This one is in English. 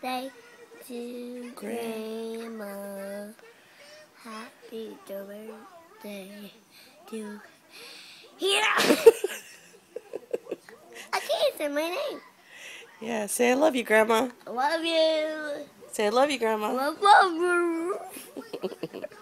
birthday to Grandma. Happy birthday to Here. I can't say my name. Yeah, say I love you, Grandma. I love you. Say I love you, Grandma. Love you.